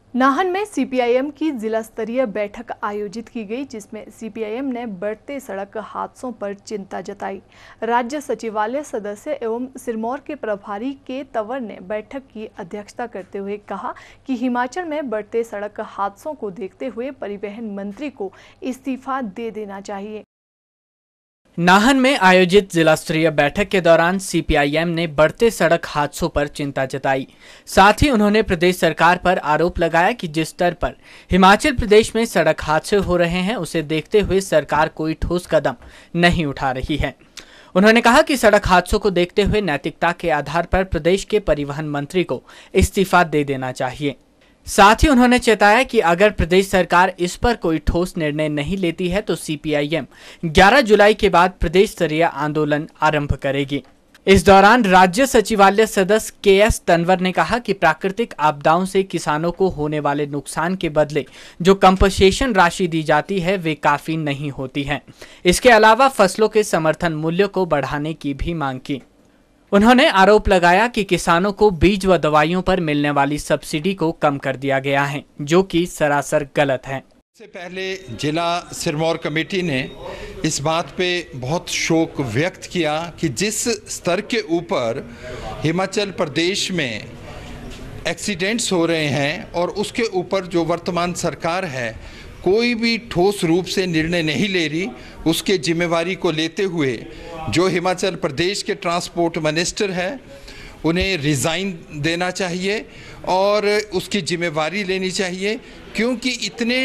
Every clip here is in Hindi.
नाहन में सीपीआईएम की जिला स्तरीय बैठक आयोजित की गई, जिसमें सीपीआईएम ने बढ़ते सड़क हादसों पर चिंता जताई। राज्य सचिवालय सदस्य एवं सिरमौर के प्रभारी के तंवर ने बैठक की अध्यक्षता करते हुए कहा कि हिमाचल में बढ़ते सड़क हादसों को देखते हुए परिवहन मंत्री को इस्तीफा दे देना चाहिए। नाहन में आयोजित जिला स्तरीय बैठक के दौरान सीपीआईएम ने बढ़ते सड़क हादसों पर चिंता जताई। साथ ही उन्होंने प्रदेश सरकार पर आरोप लगाया कि जिस स्तर पर हिमाचल प्रदेश में सड़क हादसे हो रहे हैं, उसे देखते हुए सरकार कोई ठोस कदम नहीं उठा रही है। उन्होंने कहा कि सड़क हादसों को देखते हुए नैतिकता के आधार पर प्रदेश के परिवहन मंत्री को इस्तीफा दे देना चाहिए। साथ ही उन्होंने चेताया कि अगर प्रदेश सरकार इस पर कोई ठोस निर्णय नहीं लेती है तो सीपीआईएम 11 जुलाई के बाद प्रदेश स्तरीय आंदोलन आरंभ करेगी। इस दौरान राज्य सचिवालय सदस्य के तंवर ने कहा कि प्राकृतिक आपदाओं से किसानों को होने वाले नुकसान के बदले जो कंपनसेशन राशि दी जाती है वे काफी नहीं होती है। इसके अलावा फसलों के समर्थन मूल्य को बढ़ाने की भी मांग की। उन्होंने आरोप लगाया कि किसानों को बीज व दवाइयों पर मिलने वाली सब्सिडी को कम कर दिया गया है, जो कि सरासर गलत है। इससे पहले जिला सिरमौर कमेटी ने इस बात पे बहुत शोक व्यक्त किया कि जिस स्तर के ऊपर हिमाचल प्रदेश में एक्सीडेंट्स हो रहे हैं और उसके ऊपर जो वर्तमान सरकार है कोई भी ठोस रूप से निर्णय नहीं ले रही, उसके जिम्मेवारी को लेते हुए जो हिमाचल प्रदेश के ट्रांसपोर्ट मिनिस्टर हैं उन्हें रिज़ाइन देना चाहिए और उसकी जिम्मेवारी लेनी चाहिए, क्योंकि इतने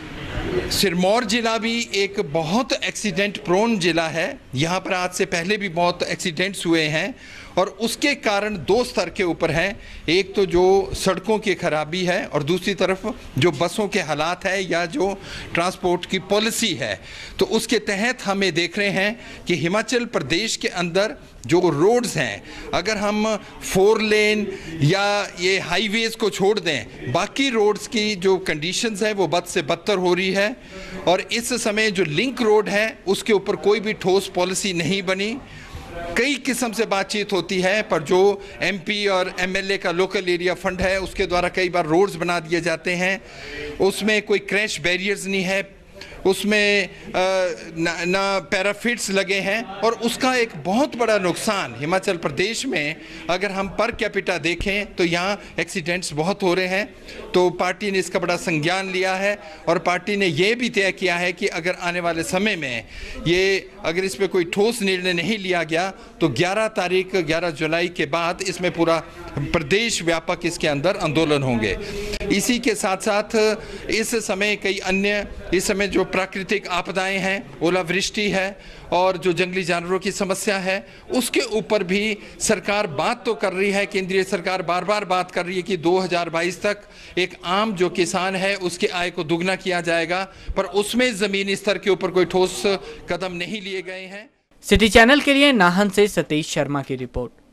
सिरमौर जिला भी एक बहुत एक्सीडेंट प्रोन जिला है। यहाँ पर आज से पहले भी बहुत एक्सीडेंट्स हुए हैं और उसके कारण दो स्तर के ऊपर हैं। एक तो जो सड़कों की खराबी है और दूसरी तरफ जो बसों के हालात है या जो ट्रांसपोर्ट की पॉलिसी है। तो उसके तहत हमें देख रहे हैं कि हिमाचल प्रदेश के अंदर जो रोड्स हैं, अगर हम 4 लेन या ये हाईवेज़ को छोड़ दें, बाकी रोड्स की जो कंडीशंस है वो बद से बदतर हो रही है। और इस समय जो लिंक रोड है उसके ऊपर कोई भी ठोस पॉलिसी नहीं बनी। कई किस्म से बातचीत होती है, पर जो एमपी और एमएलए का लोकल एरिया फंड है उसके द्वारा कई बार रोड्स बना दिए जाते हैं, उसमें कोई क्रैश बैरियर्स नहीं है, उसमें ना पैराफिट्स लगे हैं और उसका एक बहुत बड़ा नुकसान हिमाचल प्रदेश में अगर हम पर कैपिटा देखें तो यहाँ एक्सीडेंट्स बहुत हो रहे हैं। तो पार्टी ने इसका बड़ा संज्ञान लिया है और पार्टी ने ये भी तय किया है कि अगर आने वाले समय में अगर इस पर कोई ठोस निर्णय नहीं लिया गया तो 11 जुलाई के बाद इसमें पूरा प्रदेश व्यापक इसके अंदर आंदोलन होंगे। इसी के साथ साथ इस समय जो प्राकृतिक आपदाएं हैं, ओलावृष्टि है और जो जंगली जानवरों की समस्या है, उसके ऊपर भी सरकार बात तो कर रही है। केंद्रीय सरकार बार बार बात कर रही है कि 2022 तक एक आम जो किसान है उसकी आय को दुगना किया जाएगा, पर उसमें जमीनी स्तर के ऊपर कोई ठोस कदम नहीं लिए गए हैं। सिटी चैनल के लिए नाहन से सतीश शर्मा की रिपोर्ट।